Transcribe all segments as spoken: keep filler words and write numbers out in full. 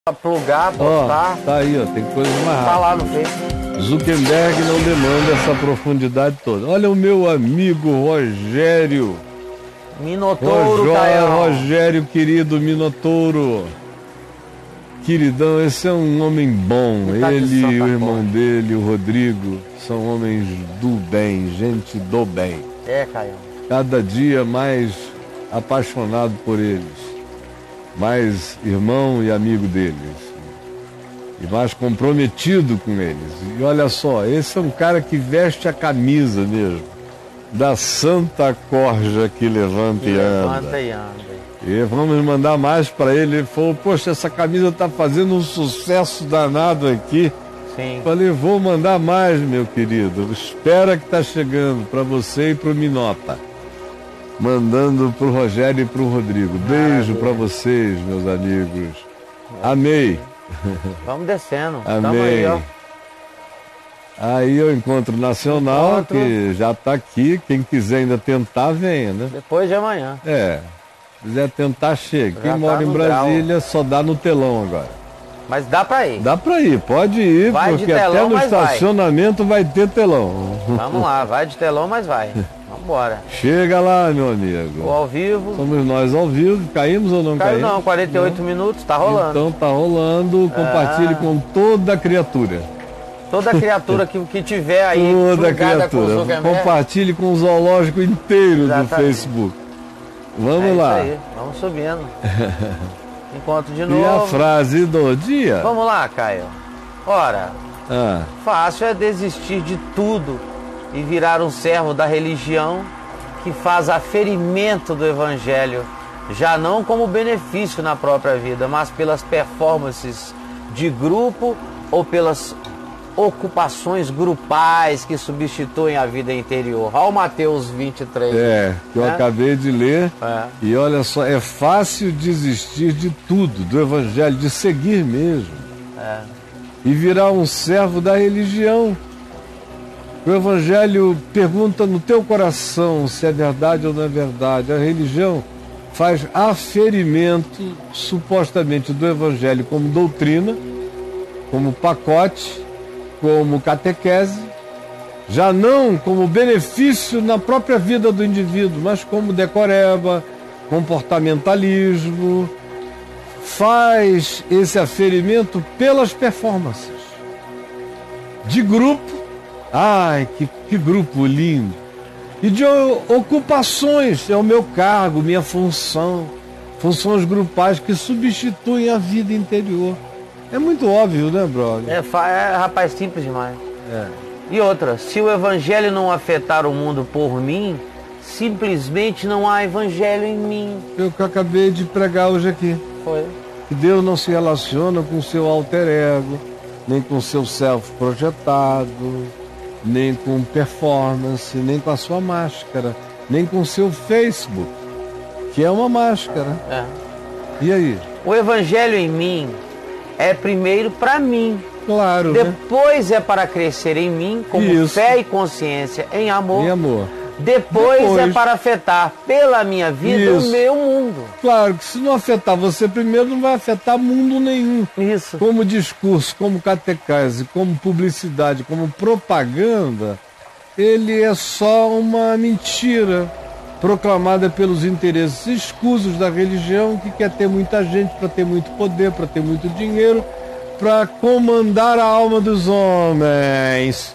Plugar, botar. Ó, tá aí, ó, tem coisa mais rápida. Tá lá no Facebook. Zuckerberg não demanda essa profundidade toda. Olha o meu amigo Rogério. Minotouro, Rojo... Caião. Rogério, querido Minotouro. Queridão, esse é um homem bom. Tá Ele e o Santa irmão Cor. dele, o Rodrigo, são homens do bem, gente do bem. É, Caião. Cada dia mais apaixonado por eles. Mais irmão e amigo deles. E mais comprometido com eles. E olha só, esse é um cara que veste a camisa mesmo. Da Santa Corja que levanta e anda. Levanta e anda. E vamos mandar mais para ele. Ele falou, poxa, essa camisa tá fazendo um sucesso danado aqui. Sim. Falei, vou mandar mais, meu querido. Espera que tá chegando para você e pro Minota. Mandando pro Rogério e pro Rodrigo. Beijo para vocês, meus amigos. Amei. Vamos descendo. Tamo Amei. aí, ó. Aí o Encontro Nacional, Encontro. que já tá aqui. Quem quiser ainda tentar, venha, né? Depois de amanhã. É. Se quiser tentar, chega. Já Quem tá mora em no Brasília só dá no telão agora. Mas dá pra ir. Dá pra ir, pode ir, Vai de porque telão, até no mas vai. estacionamento vai. ter telão. Vamos lá, vai de telão, mas vai. Vambora. Chega lá, meu O amigo. ao vivo. Somos nós ao vivo. Caímos ou não Caiu caímos? não, quarenta e oito minutos, tá rolando. Então tá rolando. Compartilhe Ah. com toda criatura. Toda criatura que, que tiver aí Toda plugada com o criatura. Zuckerberg. Compartilhe com o zoológico inteiro do Exatamente. Facebook. Vamos É lá. isso aí, vamos subindo. Encontro de E a novo. frase do dia? Vamos lá, Caio. Ora, Ah, fácil é desistir de tudo e virar um servo da religião que faz aferimento do evangelho, já não como benefício na própria vida, mas pelas performances de grupo ou pelas ocupações grupais que substituem a vida interior. Olha o Mateus vinte e três. é, que eu É? acabei de ler. É. E olha só, é fácil desistir de tudo, do evangelho, de seguir mesmo. É. E virar um servo da religião. O evangelho pergunta no teu coração se é verdade ou não é verdade. A religião faz aferimento, supostamente, do evangelho como doutrina, como pacote, como catequese, já não como benefício na própria vida do indivíduo, mas como decoreba, comportamentalismo. Faz esse aferimento pelas performances. De grupo, ai, que, que grupo lindo. E de o- ocupações, é o meu cargo, minha função. Funções grupais que substituem a vida interior. É muito óbvio, né, brother? É, fa- é, rapaz, simples demais. É. E outra, se o evangelho não afetar o mundo por mim, simplesmente não há evangelho em mim. Eu que acabei de pregar hoje aqui. Foi. Que Deus não se relaciona com o seu alter ego, nem com o seu self projetado, nem com performance, nem com a sua máscara, nem com o seu Facebook, que é uma máscara. É. E aí? O evangelho em mim é primeiro para mim, Claro, né? depois é para crescer em mim como Isso. fé e consciência em amor, Em amor. depois, Depois. é para afetar pela minha vida Isso. o meu mundo. Claro que se não afetar você primeiro, não vai afetar mundo nenhum. Isso. Como discurso, como catequese, como publicidade, como propaganda, ele é só uma mentira proclamada pelos interesses escusos da religião, que quer ter muita gente para ter muito poder, para ter muito dinheiro, para comandar a alma dos homens.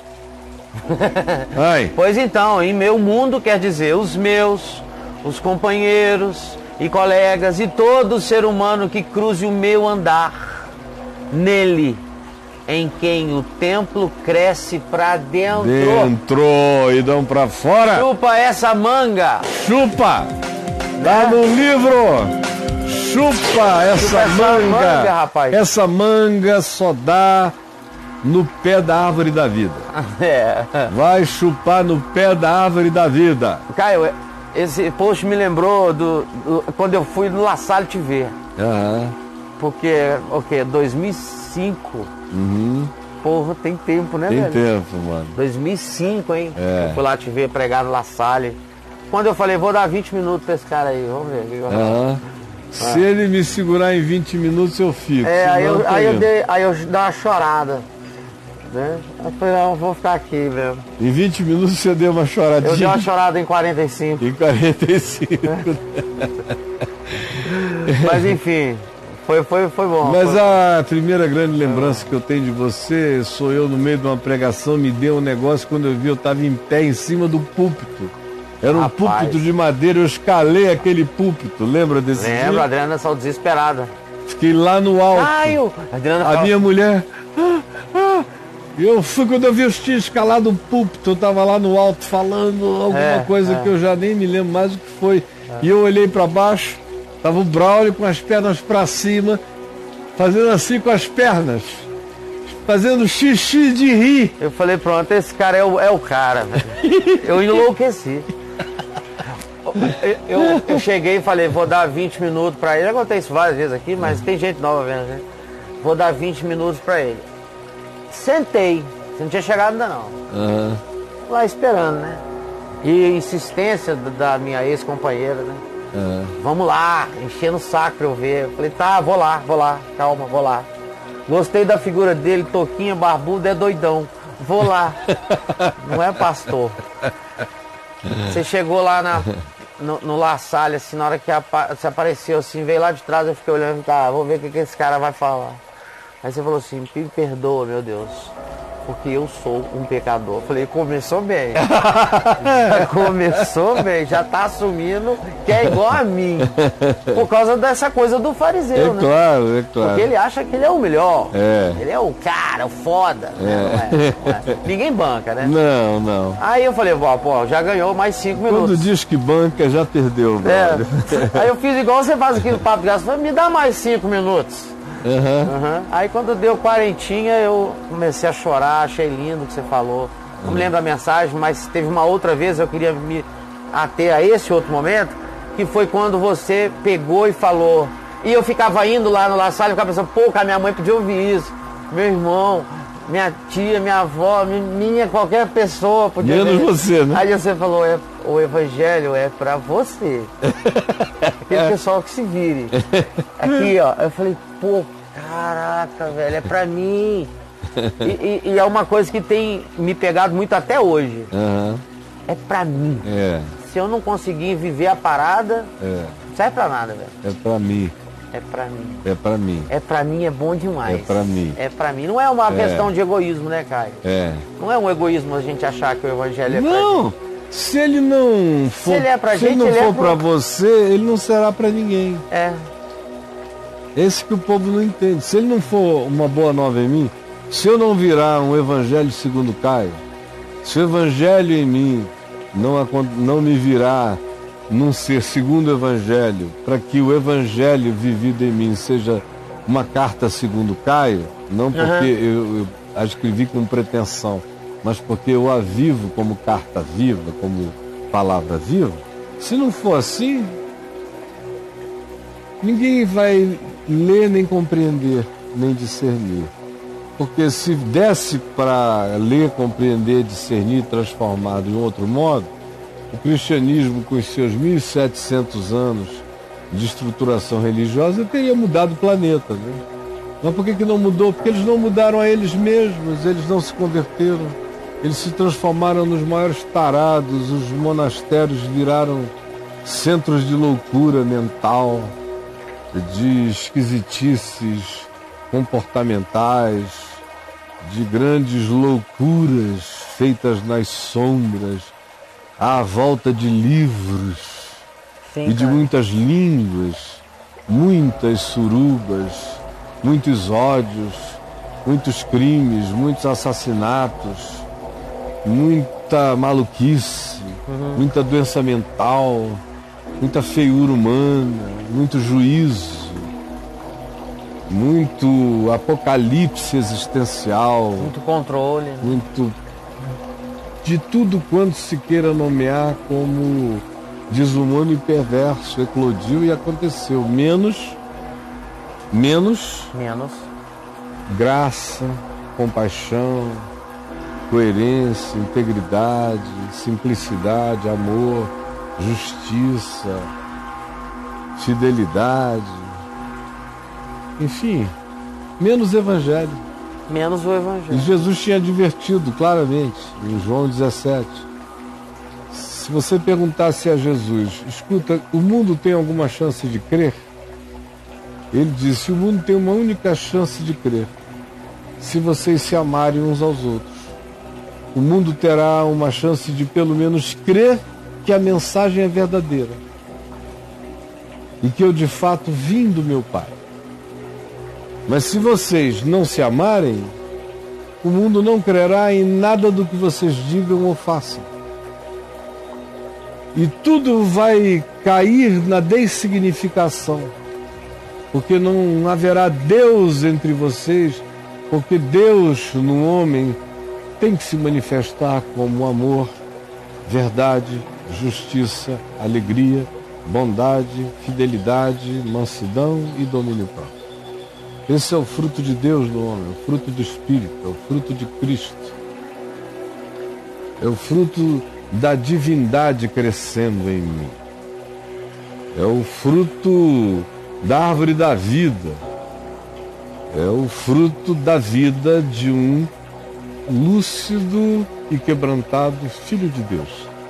Ai, Pois então, em meu mundo quer dizer os meus, os companheiros e colegas e todo ser humano que cruze o meu andar. Nele, em quem o templo cresce pra dentro. dentro e dão para fora. Chupa essa manga! Chupa! Dá no livro! Chupa essa Chupa essa manga! manga, rapaz. Essa manga só dá no pé da árvore da vida. É. Vai chupar no pé da árvore da vida. Caio, esse post me lembrou do, do- quando eu fui no La Salle te ver. Aham. Porque, o quê? dois mil e cinco. Uhum. Porra, tem tempo, né, Tem velho? tempo, mano. dois mil e cinco, hein? É. Eu fui lá te ver pregar no La Salle. Quando eu falei, vou dar vinte minutos pra esse cara aí, vamos ver. o que vai rolar. Aham. Se é. ele me segurar em vinte minutos, eu fico. É, aí eu, aí, eu dei, aí eu dei uma chorada. Né? Eu falei, não, eu vou ficar aqui mesmo. Em vinte minutos você deu uma choradinha? Eu dei uma chorada em quarenta e cinco. Em quarenta e cinco. Mas enfim, foi, foi, foi bom. Mas foi... a primeira grande lembrança que eu tenho de você sou eu no meio de uma pregação, me deu um negócio quando eu vi, eu estava em pé em cima do púlpito. Era um Rapaz. púlpito de madeira, eu escalei aquele púlpito, lembra desse Lembro, dia? Lembro, a Adriana saiu desesperada. Fiquei lá no alto. Caio! A, Adriana a fala... minha mulher... Ah, ah. Eu fui quando eu vi os tios escalado o púlpito, eu estava lá no alto falando alguma é, coisa é. que eu já nem me lembro mais o que foi. É. E eu olhei para baixo, estava o Braulio com as pernas para cima, fazendo assim com as pernas, fazendo xixi de rir. Eu falei, pronto, esse cara é o, é o cara, velho. Eu enlouqueci. Eu, eu, eu cheguei e falei, vou dar vinte minutos para ele. Eu contei isso várias vezes aqui, mas tem gente nova vendo, né? Vou dar vinte minutos para ele. Sentei, você não tinha chegado ainda não. Uhum. Lá esperando, né? E insistência da minha ex-companheira, né? Uhum. Vamos lá, enchendo o saco pra eu ver. Eu falei, tá, vou lá, vou lá, calma, vou lá. Gostei da figura dele, toquinha, barbudo, é doidão. Vou lá. Não é pastor. Você chegou lá na, no, no La Salle, assim, na hora que apa, você apareceu, assim, veio lá de trás, eu fiquei olhando, tá, vou ver o que, que esse cara vai falar. Aí você falou assim, me perdoa, meu Deus, porque eu sou um pecador. Eu falei, começou bem. Começou bem, já tá assumindo que é igual a mim. Por causa dessa coisa do fariseu, é né? Claro, é claro. Porque ele acha que ele é o melhor. É. Ele é o cara, o foda. É. Né? Não é, não é. Ninguém banca, né? Não, não. Aí eu falei, pô, pô, já ganhou mais cinco minutos. Quando diz que banca, já perdeu, velho. É. Aí eu fiz igual você faz aqui no Papo de Gasto, me dá mais cinco minutos. Uhum. Uhum. Aí quando deu quarentinha, eu comecei a chorar, achei lindo o que você falou. Não me lembro a mensagem, mas teve uma outra vez, eu queria me ater a esse outro momento, que foi quando você pegou e falou. E eu ficava indo lá no La Salle e ficava pensando, pô, cara, minha mãe podia ouvir isso. Meu irmão, minha tia, minha avó, minha, qualquer pessoa podia Menos ver. você, né? Aí você falou, é, o evangelho é pra você. Aquele é. pessoal que se vire. Aqui, ó, eu falei, pô, caraca, velho, é pra mim. E, e, e é uma coisa que tem me pegado muito até hoje. Uhum. É pra mim. É. Se eu não conseguir viver a parada, é. não serve pra nada, velho. É pra mim. É pra mim. É pra mim. É pra mim, é bom demais. É pra mim. É pra mim. Não é uma é. questão de egoísmo, né, Caio? É. Não é um egoísmo a gente achar que o evangelho é não. pra gente. Se ele não for, se ele é pra se gente, ele não ele for é pro... pra você, ele não será pra ninguém. É. Esse que o povo não entende. Se ele não for uma boa nova em mim, se eu não virar um evangelho segundo Caio, se o evangelho em mim não, não me virar num ser segundo o evangelho, para que o evangelho vivido em mim seja uma carta segundo Caio, não porque uhum. eu, eu a escrevi com pretensão, mas porque eu a vivo como carta viva, como palavra viva. Se não for assim, ninguém vai ler, nem compreender, nem discernir. Porque se desse para ler, compreender, discernir, transformar de um outro modo, o cristianismo, com os seus mil e setecentos anos de estruturação religiosa, teria mudado o planeta, né? Mas por que que não mudou? Porque eles não mudaram a eles mesmos, eles não se converteram, eles se transformaram nos maiores tarados, os monastérios viraram centros de loucura mental, de esquisitices comportamentais, de grandes loucuras feitas nas sombras, à volta de livros. Sim, e de cara. Muitas línguas, muitas surubas, muitos ódios, muitos crimes, muitos assassinatos, muita maluquice, uhum. muita doença mental, muita feiura humana, muito juízo, muito apocalipse existencial, muito controle, muito de tudo quanto se queira nomear como desumano e perverso eclodiu e aconteceu, menos menos menos graça, compaixão, coerência, integridade, simplicidade, amor, justiça, fidelidade, enfim, menos evangelho. Menos o evangelho. E Jesus tinha advertido claramente em João dezessete. Se você perguntasse a Jesus, escuta, o mundo tem alguma chance de crer? Ele disse, o mundo tem uma única chance de crer, se vocês se amarem uns aos outros. O mundo terá uma chance de pelo menos crer que a mensagem é verdadeira e que eu de fato vim do meu Pai. Mas se vocês não se amarem, o mundo não crerá em nada do que vocês digam ou façam. E tudo vai cair na dessignificação, porque não haverá Deus entre vocês, porque Deus no homem tem que se manifestar como amor, verdade, justiça, alegria, bondade, fidelidade, mansidão e domínio próprio. Esse é o fruto de Deus no homem, o fruto do Espírito, é o fruto de Cristo. É o fruto da divindade crescendo em mim. É o fruto da árvore da vida. É o fruto da vida de um lúcido e quebrantado Filho de Deus.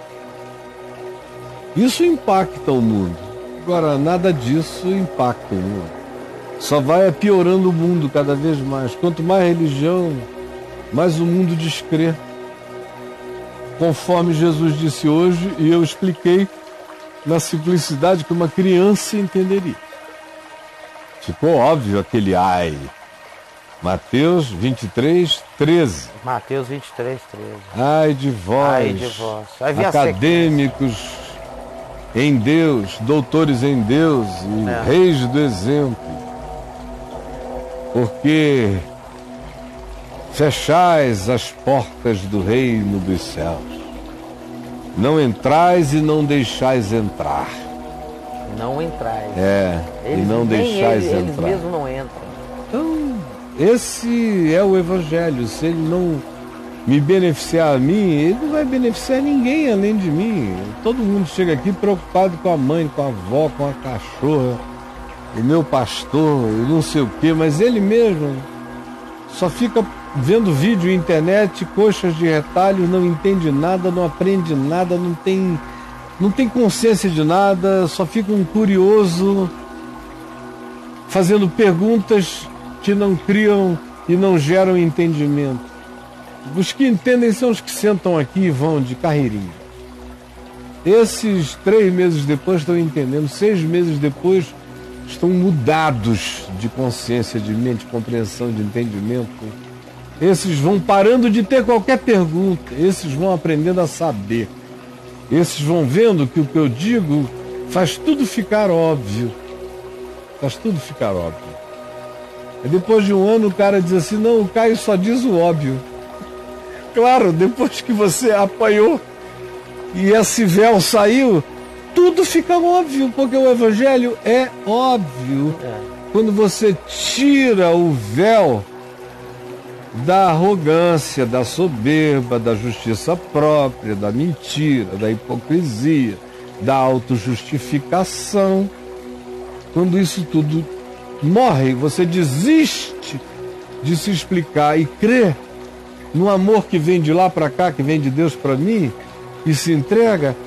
Isso impacta o mundo. Agora, nada disso impacta o mundo. Só vai piorando o mundo cada vez mais. Quanto mais religião, mais o mundo descrê. Conforme Jesus disse hoje, e eu expliquei na simplicidade que uma criança entenderia. Ficou óbvio aquele ai. Mateus vinte e três, treze. Mateus vinte e três, treze. Ai de vós, Ai de vós. acadêmicos em Deus, doutores em Deus e é. reis do exemplo. Porque fechais as portas do reino dos céus. Não entrais e não deixais entrar. Não entrais. É, eles, e não deixais eles, entrar. Eles mesmos não entram. Então, esse é o Evangelho. Se ele não me beneficiar a mim, ele não vai beneficiar ninguém além de mim. Todo mundo chega aqui preocupado com a mãe, com a avó, com a cachorra, o meu pastor, e não sei o quê, mas ele mesmo só fica vendo vídeo, internet, coxas de retalhos, não entende nada, não aprende nada, não tem, não tem consciência de nada, só fica um curioso fazendo perguntas que não criam e não geram entendimento. Os que entendem são os que sentam aqui e vão de carreirinha. Esses três meses depois estão entendendo, seis meses depois estão mudados de consciência, de mente, de compreensão, de entendimento. Esses vão parando de ter qualquer pergunta, esses vão aprendendo a saber. Esses vão vendo que o que eu digo faz tudo ficar óbvio. Faz tudo ficar óbvio. E depois de um ano o cara diz assim, não, o Caio só diz o óbvio. Claro, depois que você apanhou e esse véu saiu, tudo fica óbvio, porque o Evangelho é óbvio. É. Quando você tira o véu da arrogância, da soberba, da justiça própria, da mentira, da hipocrisia, da autojustificação, quando isso tudo morre, você desiste de se explicar e crê no amor que vem de lá para cá, que vem de Deus para mim, e se entrega,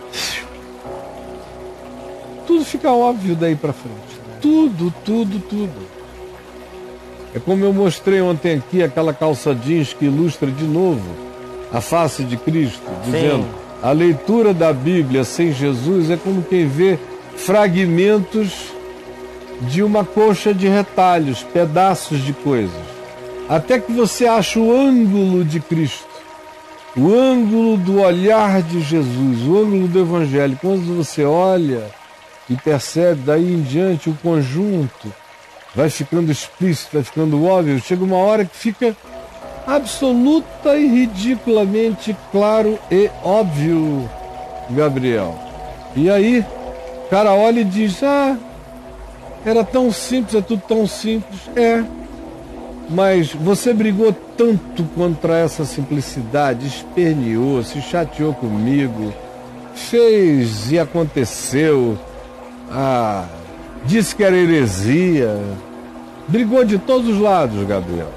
tudo fica óbvio daí para frente. Tudo, tudo, tudo. É como eu mostrei ontem aqui, aquela calça jeans que ilustra de novo a face de Cristo, dizendo, sim, a leitura da Bíblia sem Jesus é como quem vê fragmentos de uma coxa de retalhos, pedaços de coisas. Até que você acha o ângulo de Cristo, o ângulo do olhar de Jesus, o ângulo do Evangelho. Quando você olha e percebe daí em diante o conjunto, vai ficando explícito, vai ficando óbvio, chega uma hora que fica absoluta e ridiculamente claro e óbvio, Gabriel. E aí, o cara olha e diz, ah, era tão simples, é tudo tão simples. É, mas você brigou tanto contra essa simplicidade, esperneou, se chateou comigo, fez e aconteceu. Ah, disse que era heresia, brigou de todos os lados, Gabriel.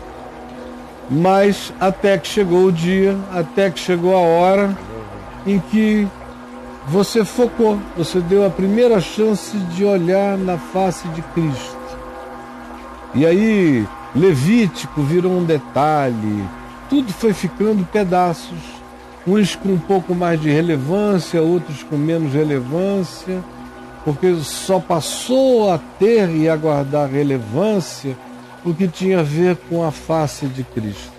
Mas até que chegou o dia, até que chegou a hora em que você focou, você deu a primeira chance de olhar na face de Cristo. E aí, Levítico virou um detalhe, tudo foi ficando pedaços, uns com um pouco mais de relevância, outros com menos relevância, porque só passou a ter e a guardar relevância o que tinha a ver com a face de Cristo.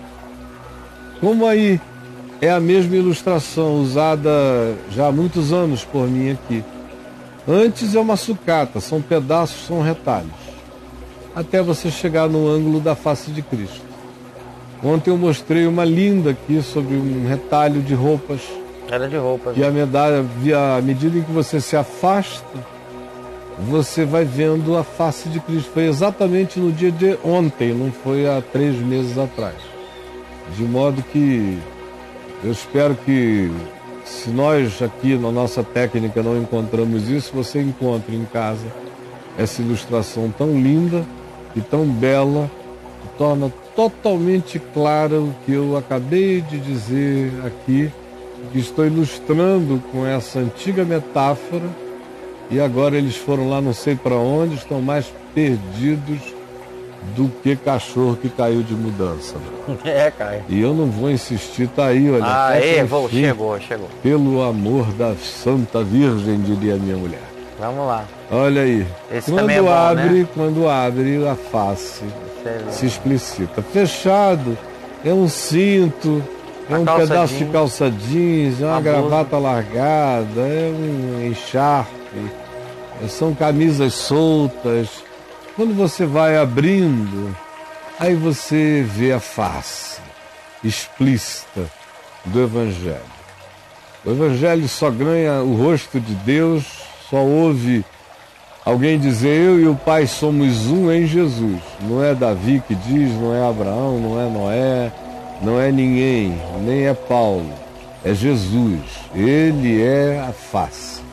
Como aí é a mesma ilustração usada já há muitos anos por mim aqui. Antes é uma sucata, são pedaços, são retalhos, até você chegar no ângulo da face de Cristo. Ontem eu mostrei uma linda aqui sobre um retalho de roupas. Era de roupas. E a medalha, à medida em que você se afasta, você vai vendo a face de Cristo. Foi exatamente no dia de ontem, não foi há três meses atrás. De modo que eu espero que, se nós aqui na nossa técnica não encontramos isso, você encontre em casa essa ilustração tão linda e tão bela, que torna totalmente claro o que eu acabei de dizer aqui, que estou ilustrando com essa antiga metáfora, e agora eles foram lá não sei para onde, estão mais perdidos do que cachorro que caiu de mudança. É, cai. E eu não vou insistir, tá aí, olha. Ah, é, vou, chegou, chegou. Pelo amor da Santa Virgem, diria minha mulher. Vamos lá. Olha aí. Esse quando também é bom, abre, né? Quando abre, a face se explicita. Fechado é um cinto, é um pedaço de calça jeans, é uma gravata largada, é um encharpe, são camisas soltas. Quando você vai abrindo, aí você vê a face explícita do Evangelho. O Evangelho só ganha o rosto de Deus, só ouve alguém dizer: eu e o Pai somos um em Jesus. Não é Davi que diz, não é Abraão, não é Noé, não é ninguém, nem é Paulo. É Jesus. Ele é a face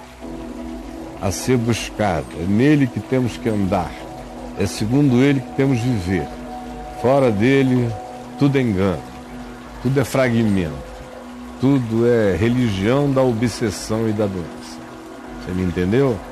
a ser buscada. É nele que temos que andar. É segundo ele que temos de viver. Fora dele, tudo é engano, tudo é fragmento, tudo é religião da obsessão e da doença. Você me entendeu?